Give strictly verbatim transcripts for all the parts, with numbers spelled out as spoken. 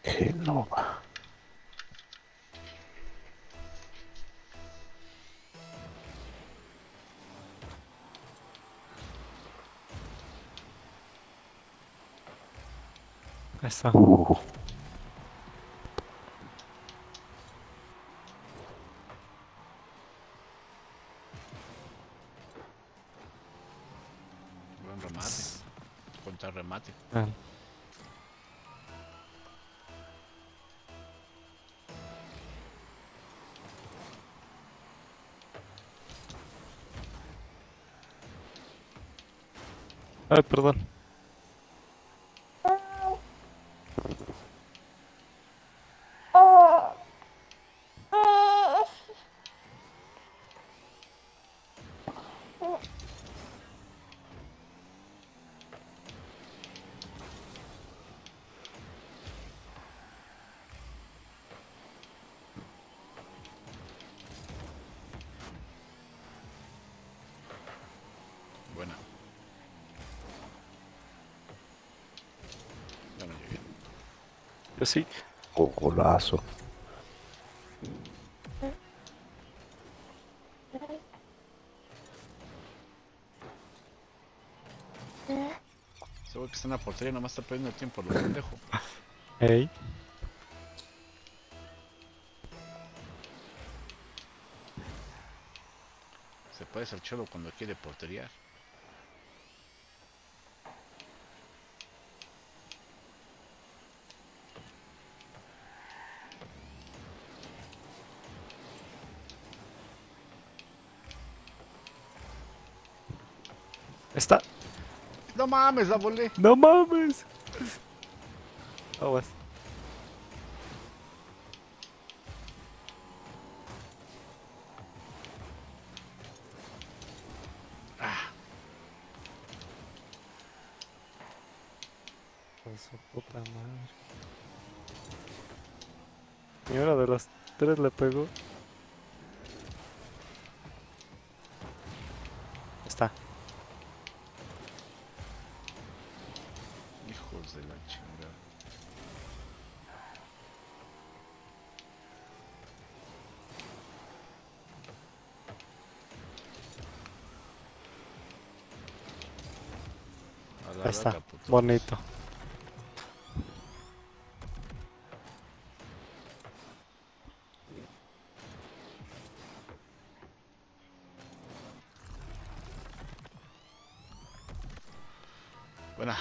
Genova. Ahí está. Uh, Buen remate. Contra remate. Ah, Ay, perdón. Buena. Ya no llegué. Yo sí. oh, golazo. Ese güey que está en la portería nomás está perdiendo el tiempo, lo pendejo. Ey. Se puede ser cholo cuando quiere portería. Está. No mames, la volé. ¡No mames! Aguas. Ah, Con su puta madre. Y ahora de los tres le pegó. Está. hijos de la chingada. A la Ahí está. verga, puto. Bonito. Buena.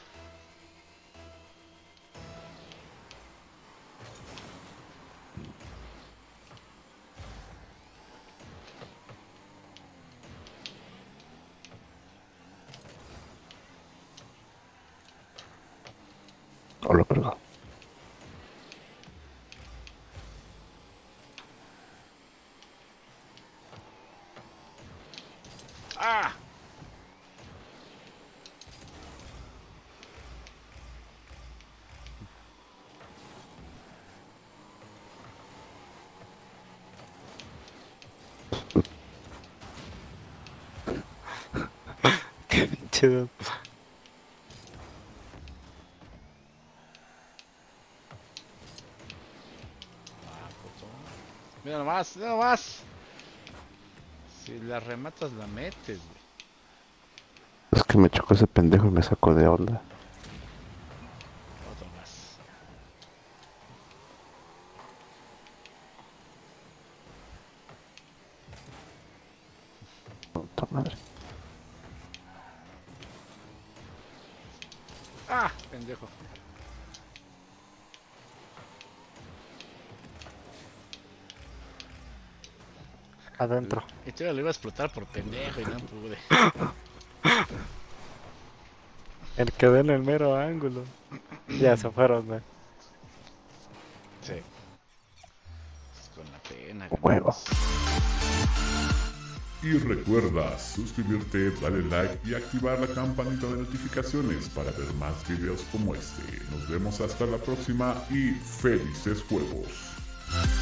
Hola, perdón. Ah. Qué pinche. Ah, puto. Mira nomás, mira nomás. Si la rematas, la metes, güey. Es que me chocó ese pendejo y me sacó de onda. Otro más. Puta madre. Ah, pendejo. Adentro. Y todavía lo iba a explotar por pendejo y no pude. El que en el mero ángulo. Ya se fueron, güey. Sí. Es con la pena, Huevo. ganamos. Y recuerda suscribirte, darle like y activar la campanita de notificaciones para ver más videos como este. Nos vemos hasta la próxima y felices juegos.